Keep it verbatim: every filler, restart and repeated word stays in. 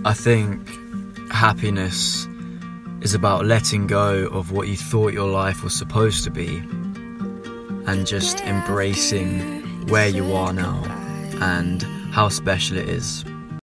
I think happiness is about letting go of what you thought your life was supposed to be and just embracing where you are now and how special it is.